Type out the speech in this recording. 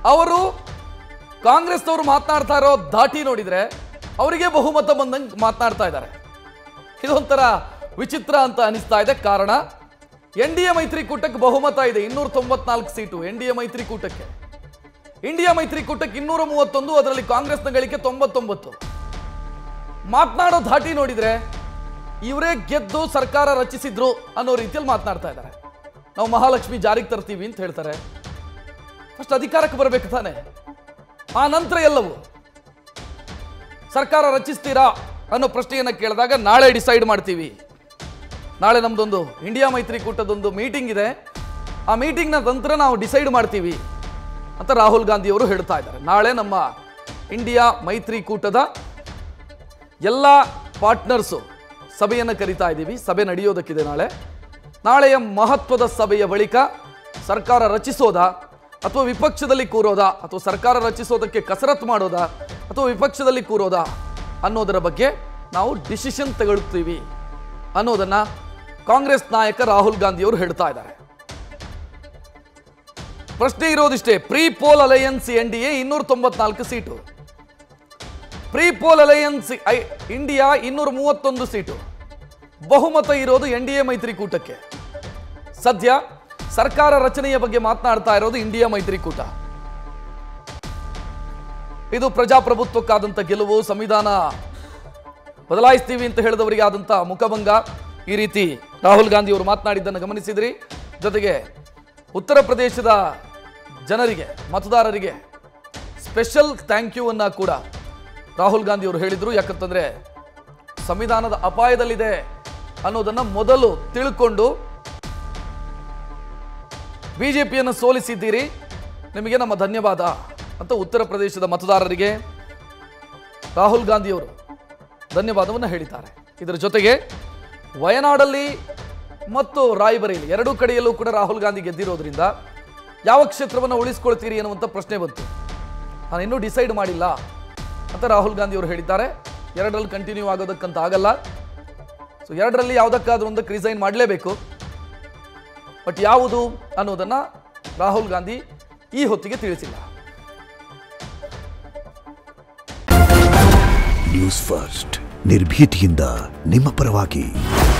ಅವರು ಕಾಂಗ್ರೆಸ್ನವರು ಮಾತನಾಡ್ತಾ ಇರೋ ಧಾಟಿ ನೋಡಿದ್ರೆ ಅವರಿಗೆ ಬಹುಮತ ಬಂದಂಗೆ ಮಾತನಾಡ್ತಾ ಇದ್ದಾರೆ. ಇದೊಂಥರ ವಿಚಿತ್ರ ಅಂತ ಅನಿಸ್ತಾ ಇದೆ. ಕಾರಣ ಎನ್ಡಿಎ ಮೈತ್ರಿಕೂಟಕ್ಕೆ ಬಹುಮತ ಇದೆ, 294 ಸೀಟು ಎನ್ಡಿಎ ಮೈತ್ರಿಕೂಟಕ್ಕೆ. ಇಂಡಿಯಾ ಮೈತ್ರಿಕೂಟಕ್ಕೆ 231, ಅದರಲ್ಲಿ ಕಾಂಗ್ರೆಸ್ನ ಗಳಿಕೆ 99. ಮಾತನಾಡೋ ಧಾಟಿ ನೋಡಿದ್ರೆ ಇವರೇ ಗೆದ್ದು ಸರ್ಕಾರ ರಚಿಸಿದ್ರು ಅನ್ನೋ ರೀತಿಯಲ್ಲಿ ಮಾತನಾಡ್ತಾ ಇದ್ದಾರೆ. ನಾವು ಮಹಾಲಕ್ಷ್ಮಿ ಜಾರಿಗೆ ತರ್ತೀವಿ ಅಂತ ಹೇಳ್ತಾರೆ. ಫಸ್ಟ್ ಅಧಿಕಾರಕ್ಕೆ ಬರಬೇಕು ತಾನೆ, ಆ ನಂತರ ಎಲ್ಲವೂ. ಸರ್ಕಾರ ರಚಿಸ್ತೀರಾ ಅನ್ನೋ ಪ್ರಶ್ನೆಯನ್ನು ಕೇಳಿದಾಗ ನಾಳೆ ಡಿಸೈಡ್ ಮಾಡ್ತೀವಿ, ನಾಳೆ ನಮ್ದೊಂದು ಇಂಡಿಯಾ ಮೈತ್ರಿಕೂಟದೊಂದು ಮೀಟಿಂಗ್ ಇದೆ, ಆ ಮೀಟಿಂಗ್ನ ನಂತರ ನಾವು ಡಿಸೈಡ್ ಮಾಡ್ತೀವಿ ಅಂತ ರಾಹುಲ್ ಗಾಂಧಿ ಅವರು ಹೇಳ್ತಾ ಇದ್ದಾರೆ. ನಾಳೆ ನಮ್ಮ ಇಂಡಿಯಾ ಮೈತ್ರಿಕೂಟದ ಎಲ್ಲ ಪಾರ್ಟ್ನರ್ಸು ಸಭೆಯನ್ನು ಕರೀತಾ ಇದ್ದೀವಿ, ಸಭೆ ನಡೆಯೋದಕ್ಕಿದೆ ನಾಳೆಯ ಮಹತ್ವದ ಸಭೆಯ ಬಳಿಕ ಸರ್ಕಾರ ರಚಿಸೋದಾ ಅಥವಾ ವಿಪಕ್ಷದಲ್ಲಿ ಕೂರೋದಾ, ಅಥವಾ ಸರ್ಕಾರ ರಚಿಸೋದಕ್ಕೆ ಕಸರತ್ತು ಮಾಡೋದಾ ಅಥವಾ ವಿಪಕ್ಷದಲ್ಲಿ ಕೂರೋದಾ ಅನ್ನೋದರ ಬಗ್ಗೆ ನಾವು ಡಿಸಿಷನ್ ತಗೊಳ್ತೀವಿ ಅನ್ನೋದನ್ನ ಕಾಂಗ್ರೆಸ್ ನಾಯಕ ರಾಹುಲ್ ಗಾಂಧಿ ಅವರು ಹೇಳ್ತಾ ಇದ್ದಾರೆ. ಪ್ರಶ್ನೆ ಇರೋದಿಷ್ಟೇ, pre poll alliance NDA 294 seat, pre poll alliance India 231 seat, ಬಹುಮತ ಇರೋದು ಎನ್ಡಿಎ ಮೈತ್ರಿಕೂಟಕ್ಕೆ. ಸದ್ಯ ಸರ್ಕಾರ ರಚನೆಯ ಬಗ್ಗೆ ಮಾತನಾಡ್ತಾ ಇರೋದು ಇಂಡಿಯಾ ಮೈತ್ರಿಕೂಟ. ಇದು ಪ್ರಜಾಪ್ರಭುತ್ವಕ್ಕಾದಂಥ ಗೆಲುವು, ಸಂವಿಧಾನ ಬದಲಾಯಿಸ್ತೀವಿ ಅಂತ ಹೇಳಿದವರಿಗೆ ಆದಂಥ ಮುಖಭಂಗ. ಈ ರೀತಿ ರಾಹುಲ್ ಗಾಂಧಿ ಅವರು ಮಾತನಾಡಿದ್ದನ್ನು ಗಮನಿಸಿದ್ರಿ. ಜೊತೆಗೆ ಉತ್ತರ ಪ್ರದೇಶದ ಜನರಿಗೆ, ಮತದಾರರಿಗೆ ಸ್ಪೆಷಲ್ ಥ್ಯಾಂಕ್ ಯು ಅನ್ನ ಕೂಡ ರಾಹುಲ್ ಗಾಂಧಿ ಅವರು ಹೇಳಿದರು. ಯಾಕಂತಂದ್ರೆ ಸಂವಿಧಾನದ ಅಪಾಯದಲ್ಲಿದೆ ಅನ್ನೋದನ್ನ ಮೊದಲು ತಿಳ್ಕೊಂಡು ಬಿಜೆಪಿಯನ್ನು ಸೋಲಿಸಿದ್ದೀರಿ, ನಿಮಗೆ ನಮ್ಮ ಧನ್ಯವಾದ ಅಂತ ಉತ್ತರ ಪ್ರದೇಶದ ಮತದಾರರಿಗೆ ರಾಹುಲ್ ಗಾಂಧಿ ಅವರು ಧನ್ಯವಾದವನ್ನು ಹೇಳಿದ್ದಾರೆ. ಇದರ ಜೊತೆಗೆ ವಯನಾಡಲ್ಲಿ ಮತ್ತು ರಾಯ್ಬರೇಲಿ ಎರಡೂ ಕಡೆಯಲ್ಲೂ ಕೂಡ ರಾಹುಲ್ ಗಾಂಧಿ ಗೆದ್ದಿರೋದ್ರಿಂದ ಯಾವ ಕ್ಷೇತ್ರವನ್ನು ಉಳಿಸ್ಕೊಳ್ತೀರಿ ಅನ್ನುವಂಥ ಪ್ರಶ್ನೆ ಬಂತು. ನಾನು ಇನ್ನೂ ಡಿಸೈಡ್ ಮಾಡಿಲ್ಲ ಅಂತ ರಾಹುಲ್ ಗಾಂಧಿ ಅವರು ಹೇಳಿದ್ದಾರೆ. ಎರಡರಲ್ಲಿ ಕಂಟಿನ್ಯೂ ಆಗೋದಕ್ಕಂತ ಆಗಲ್ಲ, ಸೊ ಎರಡರಲ್ಲಿ ಯಾವುದಕ್ಕಾದ್ರೂ ಒಂದಕ್ಕೆ ರಿಸೈನ್ ಮಾಡಲೇಬೇಕು. ಬಟ್ ಯಾವುದು ಅನ್ನೋದನ್ನ ರಾಹುಲ್ ಗಾಂಧಿ ಈ ಹೊತ್ತಿಗೆ ತಿಳಿಸಿಲ್ಲ. ನ್ಯೂಸ್ ಫಸ್ಟ್ ನಿರ್ಭೀತಿಯಿಂದ ನಿಮ್ಮ ಪರವಾಗಿ.